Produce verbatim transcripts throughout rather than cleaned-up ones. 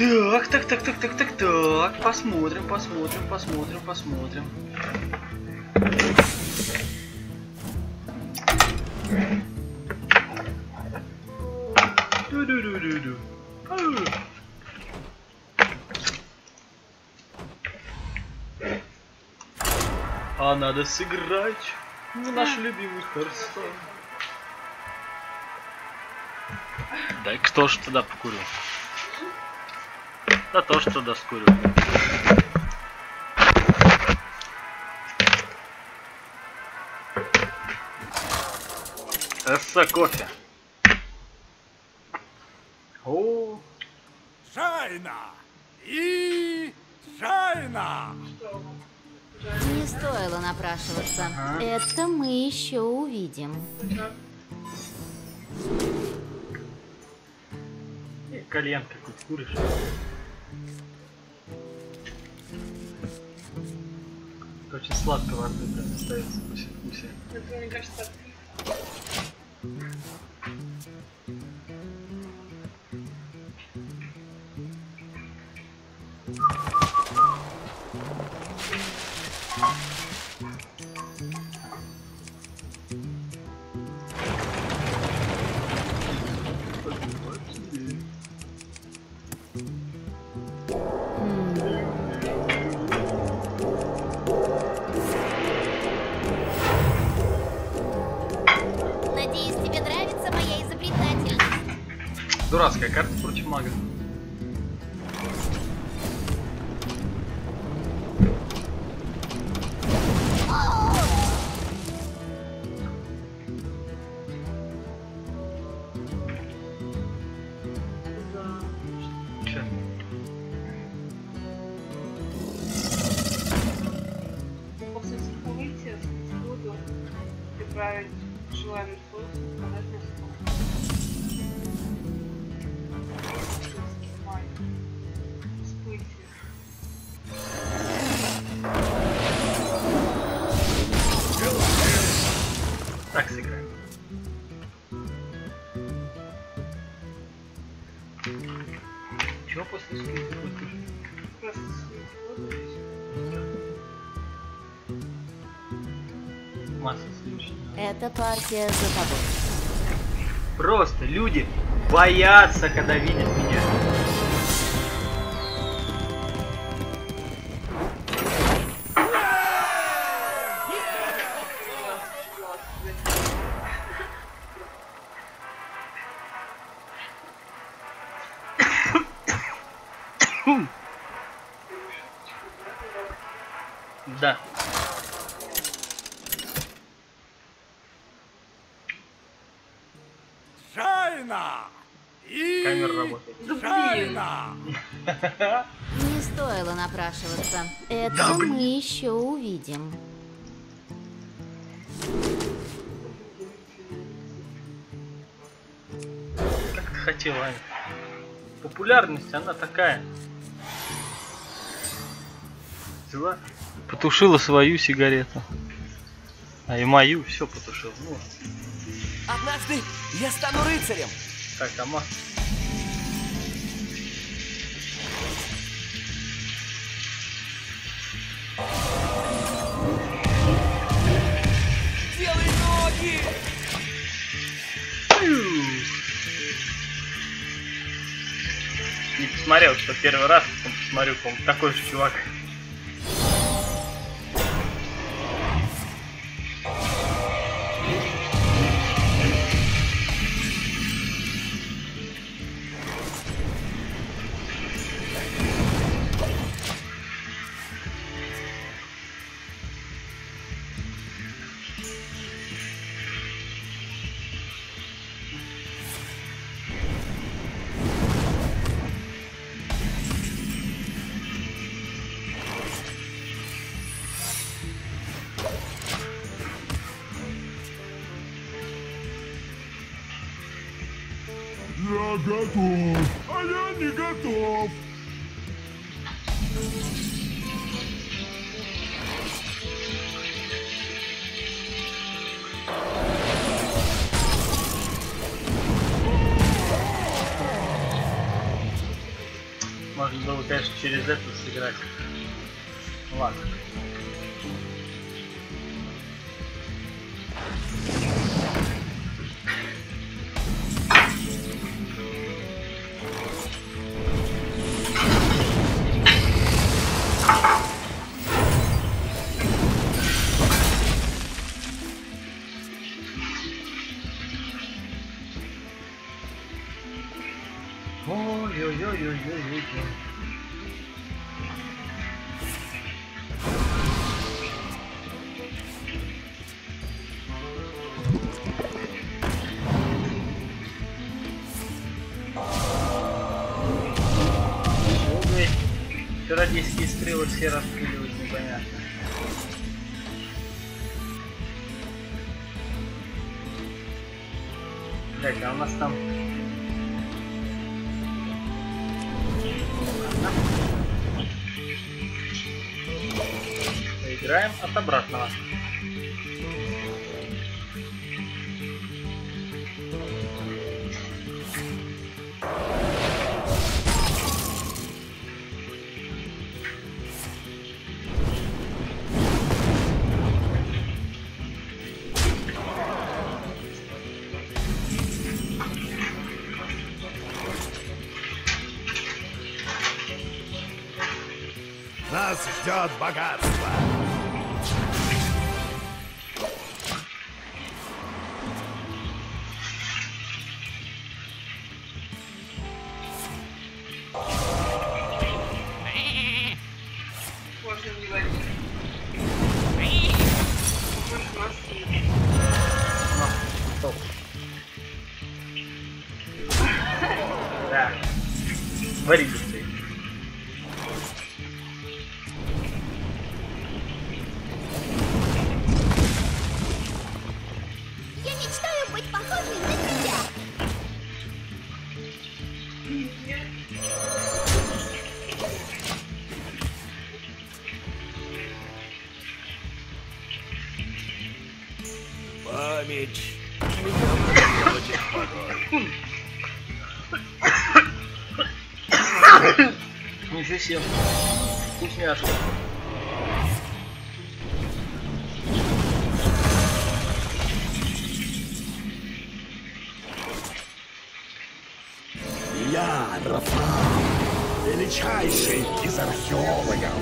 Так, так, так, так, так, так, так. Посмотрим, посмотрим, посмотрим, посмотрим. Ду-ду-ду-ду-ду. А надо сыграть в наш любимый Hearthstone. Да и кто ж тогда покурил? Да то, что тогда скурил. Эсса кофе. О. Шайна! И Шайна! Не стоило напрашиваться. Ага. Это мы еще увидим. И кальян какой-то куришь. Это очень сладко во рту прям остается после вкуса. Это, мне кажется, Надеюсь, тебе нравится моя изобретательность. Дурацкая карта против мага. Чё? после события буду приправить желаемый соус, подать на стол. Май. События. Так сыграем. Чего после скидки будешь? Просто съесть Масса следующая. Эта партия за тобой. Просто люди боятся, когда видят меня. Да. Шайна! И Камера работает. Шайна! Не стоило напрашиваться. Это Да, блин. мы еще увидим. Как ты хотела, Аня? Популярность, она такая. Взяла, потушила свою сигарету. А и мою все потушил. Ну, Однажды я стану рыцарем. так, ама. Делай ноги! Не посмотрел, что первый раз, потом посмотрю, по-моему, такой же чувак. Я готов, а я не готов. Можно было, конечно, через это сыграть. Ладно. Ой-ой-ой-ой-ой-ой. Чародейские стрелы все распыливают, непонятно. Блять, а у нас там... Играем от обратного. Нас ждет богатство. Можно не варить. Больше массы. Стоп. Да. Вари быстрее. Я мечтаю быть похожей на тебя. Память. Меня очень похож. Ничего себе. Вкусняшка. Я Рафаэль, величайший из археологов.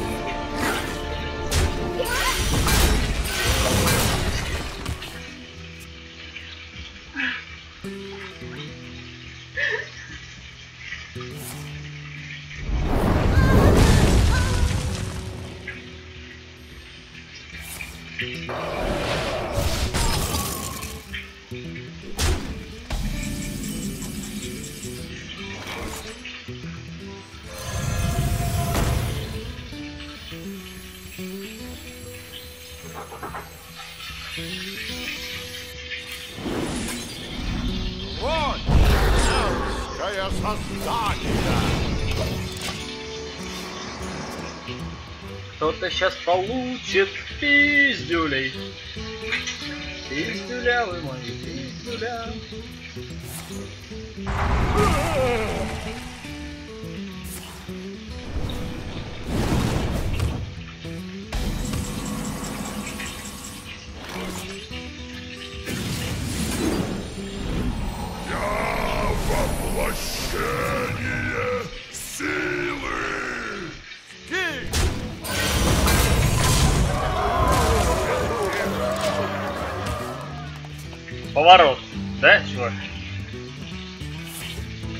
Вот, эльфское создание. Кто-то сейчас получит пиздюлей. Пиздюля вы мои, пиздюля. Я воплощение силы. Поворот, да, чувак?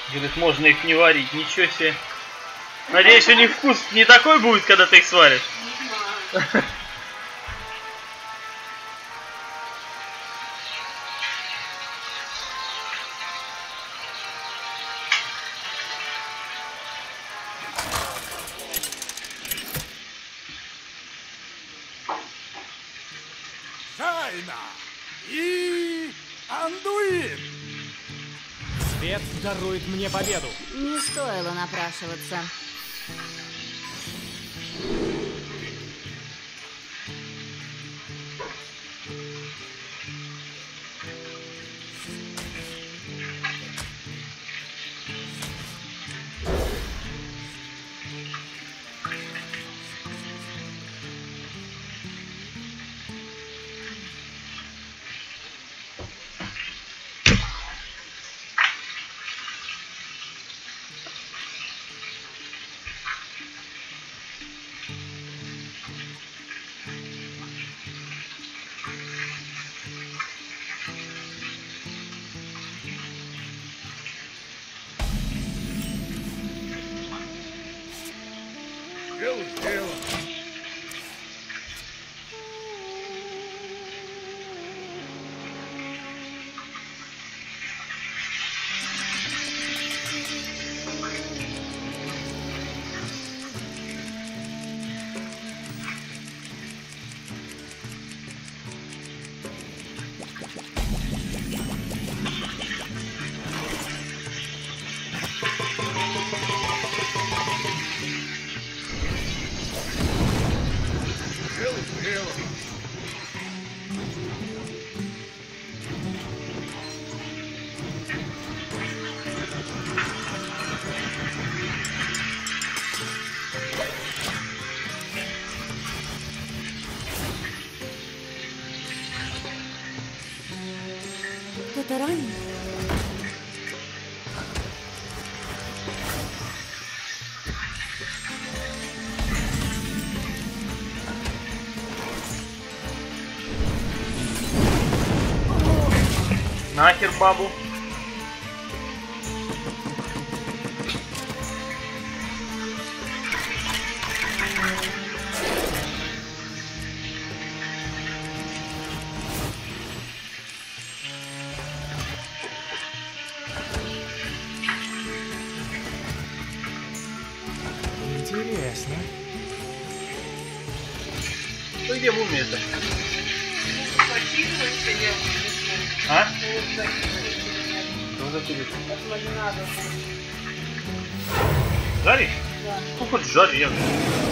Говорит, можно их не варить. Ничего себе. Надеюсь, у них вкус не такой будет, когда ты их сваришь. Не знаю. Шайна и Андуин. Свет дарует мне победу. Не стоило напрашиваться. Дело сделано. Дело сделано. Кто-то ранен? Нахер бабу. Интересно. Ну где мумия-то? Закидывать себе. А? Закидывать. Что за тебе? Это не надо. Жаришь? Да. Ну хоть жарь, я.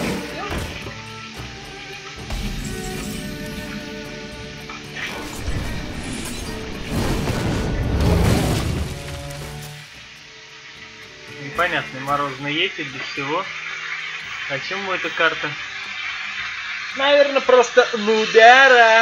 Непонятный морозный ефель без всего. А чему эта карта? Наверное, просто Лудера.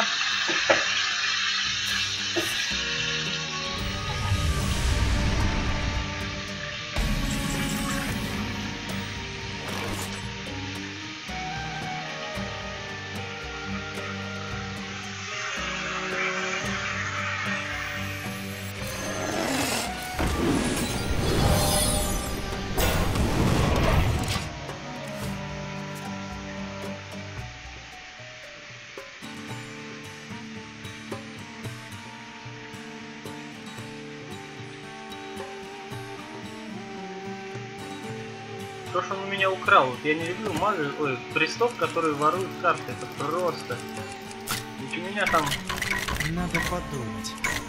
То, что он у меня украл, вот я не люблю магов, ой, крестов, которые воруют карты, это просто. Ведь у меня там Надо подумать.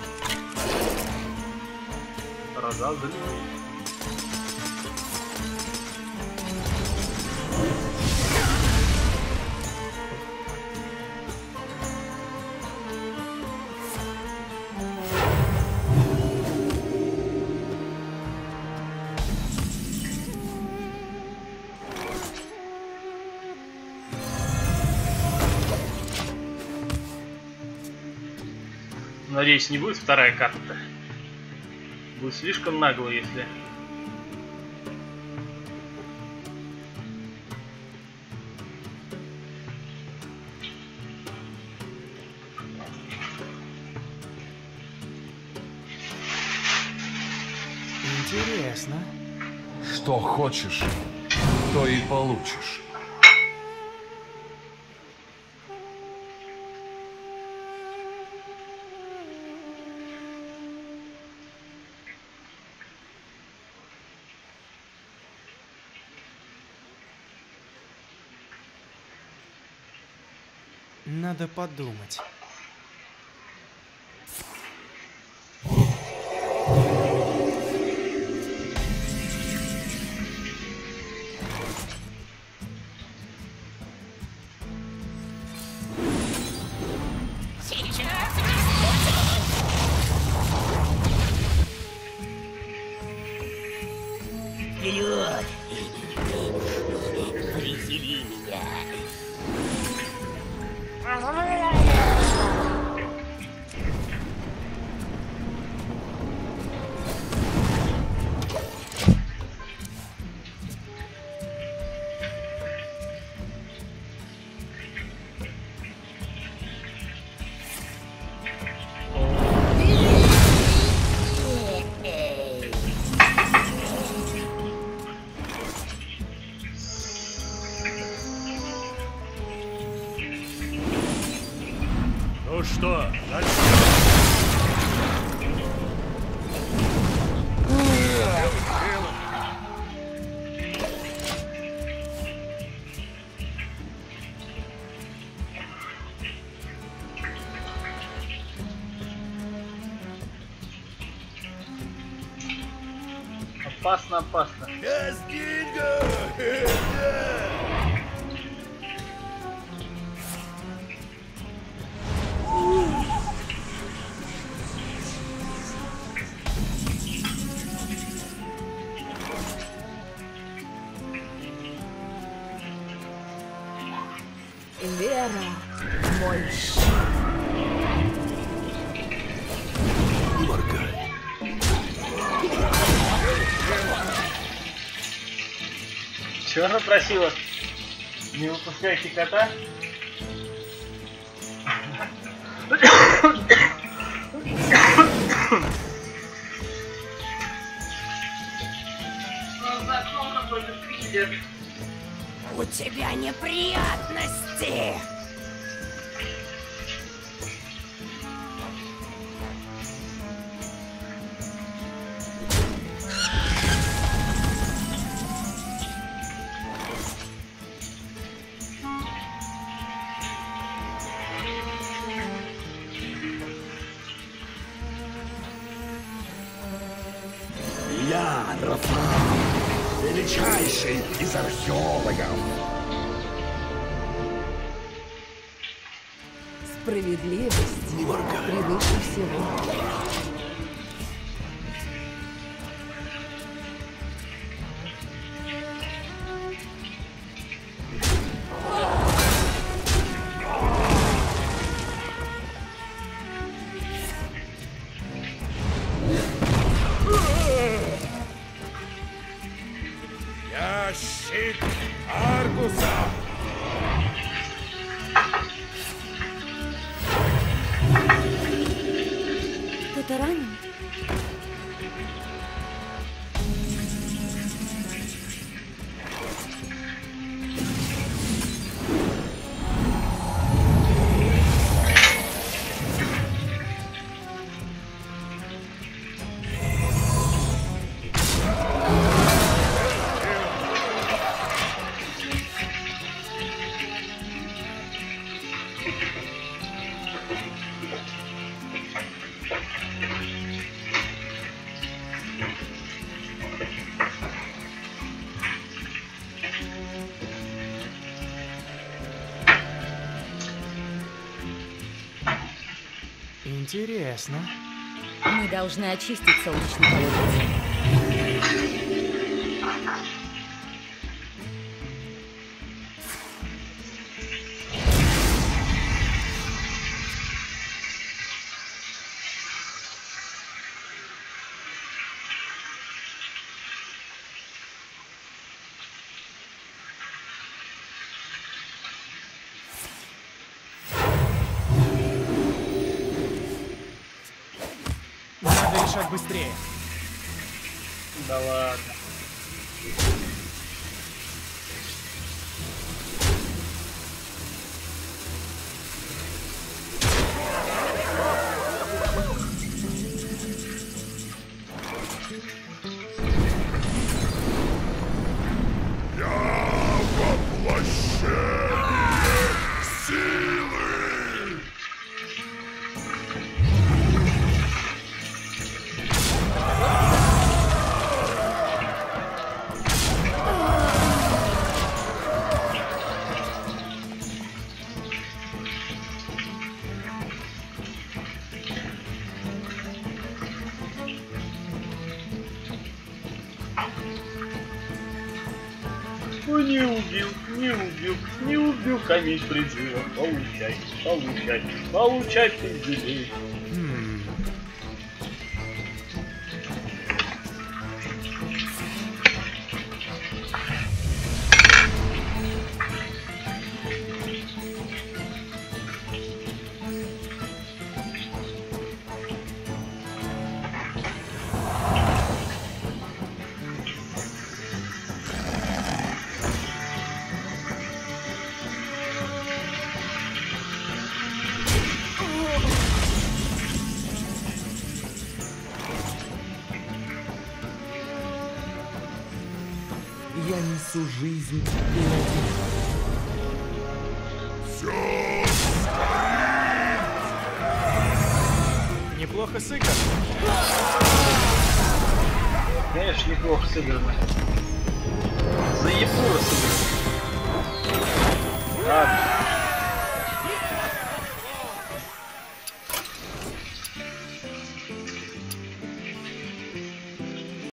разозлил. Надеюсь, не будет вторая карта. Будет слишком нагло, если... Интересно. Что хочешь, то и получишь. Надо подумать. Вперед! Привези меня! Ну что, дальше? Опасно, опасно. Вера, мой щит. Не моргай. Чего она просила? Не выпускайте кота? Ну, за окном какой-то триллер. У тебя неприятности. Я Рафаэль, величайший из археологов. Справедливость Не моргай. превыше всего. Я щит Аргуса. Кто-то ранен? Интересно. Мы должны очистить солнечный колодец. Надо решать быстрее. Да ладно. Ой, не убил, не убил, не убил камень призыва. Получай, получай, получай пиздюлей. Хм. Я несу жизнь и надежду. Неплохо сыграно. Конечно, неплохо сыграно. Заебало сыграно. Ладно.